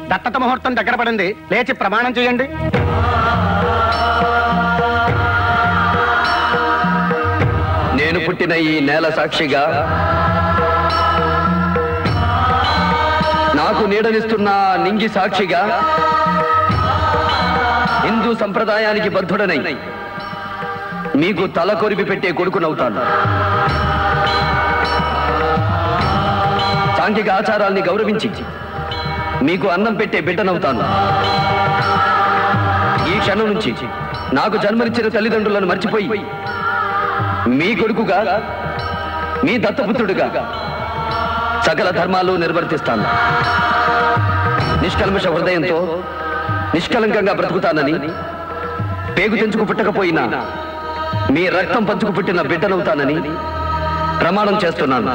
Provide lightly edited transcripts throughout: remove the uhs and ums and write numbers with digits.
దత్తత ముహూర్తం దగ్గర పడింది. లేచి ప్రమాణం చేయండి. నేను పుట్టిన ఈ నేల సాక్షిగా, నాకు నీడనిస్తున్న నింగి సాక్షిగా, హిందూ సంప్రదాయానికి బద్ధుడనై మీకు తల కొరిపి పెట్టే కొడుకునవుతాను. సాంఘిక ఆచారాల్ని గౌరవించి మీకు అన్నం పెట్టే బిడ్డనవుతాను. ఈ క్షణం నుంచి నాకు జన్మనిచ్చిన తల్లిదండ్రులను మర్చిపోయి మీ కొడుకుగా, మీ దత్తపుత్రుడిగా సకల ధర్మాలు నిర్వర్తిస్తాను. నిష్కల్మష హృదయంతో నిష్కలంకంగా బ్రతుకుతానని, పేగు తెంచుకు పుట్టకపోయినా మీ రక్తం పంచుకు పుట్టిన బిడ్డనవుతానని ప్రమాణం చేస్తున్నాను.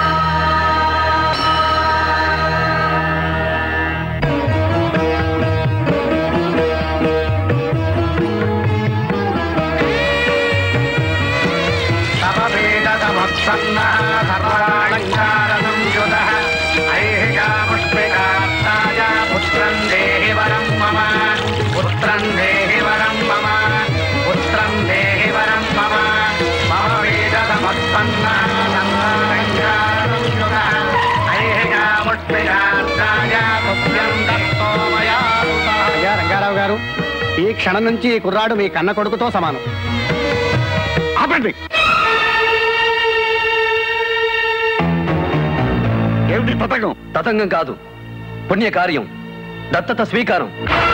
రంగారావు గారు, ఈ క్షణం నుంచి ఈ కుర్రాడు మీ కన్న కొడుకుతో సమానం. ఆపండి. ఏమిటి తతంగం? తతంగం కాదు, పుణ్యకార్యం, దత్తత స్వీకారం.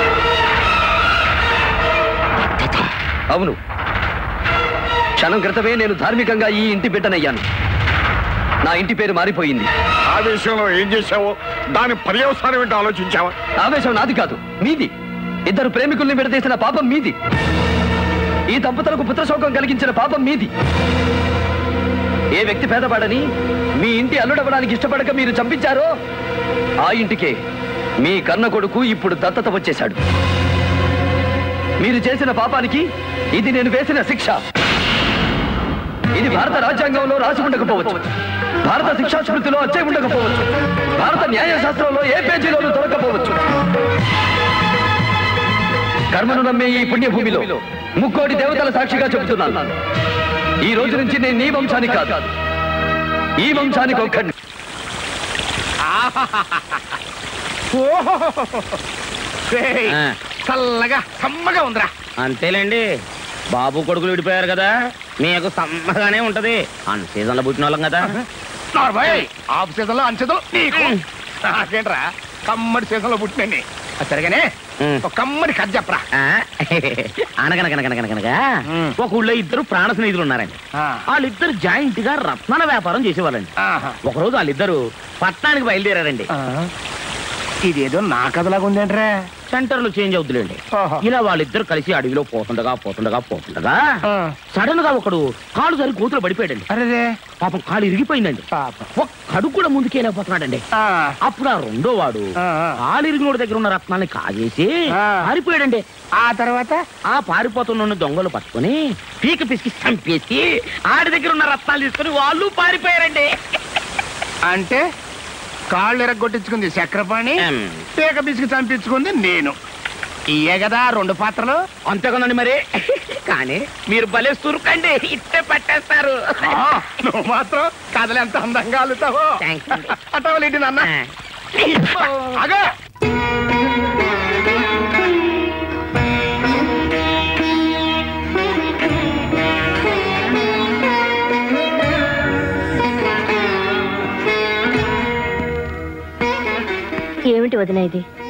అవును, క్షణం క్రితమే నేను ధార్మికంగా ఈ ఇంటి బిడ్డనయ్యాను. నా ఇంటి పేరు మారిపోయింది. ఆవేశంలో ఏం చేశావో దాని పర్యవసానం ఏంటో ఆలోచించావా? ఆవేశం నాది కాదు, మీది. ఇద్దరు ప్రేమికుల్ని విడదీసిన పాపం మీది. ఈ దంపతులకు పుత్రశోకం కలిగించిన పాపం మీది. ఏ వ్యక్తి పేదవాడని మీ ఇంటి అల్లుడవడానికి ఇష్టపడక మీరు చంపించారో ఆ ఇంటికే మీ కన్న కొడుకు ఇప్పుడు దత్తత వచ్చేశాడు. మీరు చేసిన పాపానికి ఇది నేను వేసిన శిక్ష. ఇది భారత రాజ్యాంగంలో రాసి ఉండకపోవచ్చు, భారత శిక్షా స్మృతిలో అచ్చే ఉండకపోవచ్చు, భారత న్యాయశాస్త్రంలో ఏ పేజీలోనూ దొరకపోవచ్చు. కర్మను నమ్మే ఈ పుణ్యభూమిలో ముక్కోటి దేవతల సాక్షిగా చెబుతున్నాను, ఈ రోజు నుంచి నేను నీ వంశానికి కాదు, ఈ వంశానికి ఒక్కడిని. చల్లగా సమ్మగా ఉందిరా. అంతేలేండి, బాబు కొడుకులు విడిపోయారు కదా, మీకు సమ్మగానే ఉంటది. అన్ సీజన్ లో పుట్టిన వాళ్ళం కదా. ఆఫ్ సీజన్ లో అన్ సీజన్ నీకు నాకేంట్రా, కమ్మడి సీజన్ లో పుట్టినండి. సరిగానే ఒక కమ్మడి కథ చెప్పరా. అనగనగనగనగనగా ఒక ఊళ్ళో ఇద్దరు ప్రాణ స్నేహితులు ఉన్నారండి. వాళ్ళిద్దరు జాయింట్ గా రత్నాల వ్యాపారం చేసేవాళ్ళండి. ఒకరోజు వాళ్ళిద్దరు పట్టణానికి బయలుదేరారండి. ఇదేదో నా కథలాగా ఉందేంట్రా. సెంటర్లు చేంజ్ అవుతులేండి. ఇలా వాళ్ళిద్దరు కలిసి అడవిలో పోతుండగా సడన్ గా ఒకడు కాలు సరి కూతురు పడిపోయాడండి. అరే పాపం కాలు ఇరిగిపోయిందండి. ఒక్కడు కూడా ముందుకెళ్ళిపోతున్నాడండి. అప్పుడు ఆ రెండో వాడు కాలు ఇరిగినోడి దగ్గర ఉన్న రత్నాన్ని కాజేసి పారిపోయాడండి. ఆ తర్వాత ఆ పారిపోతున్న దొంగలు పట్టుకుని పీక పిసికి చంపేసి ఆడి దగ్గర ఉన్న రత్నాలు తీసుకుని వాళ్ళు పారిపోయారండి. అంటే కాళ్ళు ఎరగొట్టించుకుంది చక్రపాణి, పీక పిసికి చంపించుకుంది నేను. ఇయే కదా రెండు పాత్రలు. అంతేకదండి మరి. కానీ మీరు భలే సురుకండి, ఇట్టే పట్టేస్తారు. నువ్వు మాత్రం కథలు ఎంత అందంగా అల్లుతావో. అటవలేంటి నాన్న. అగా ఏమిటి వదిన ఇది?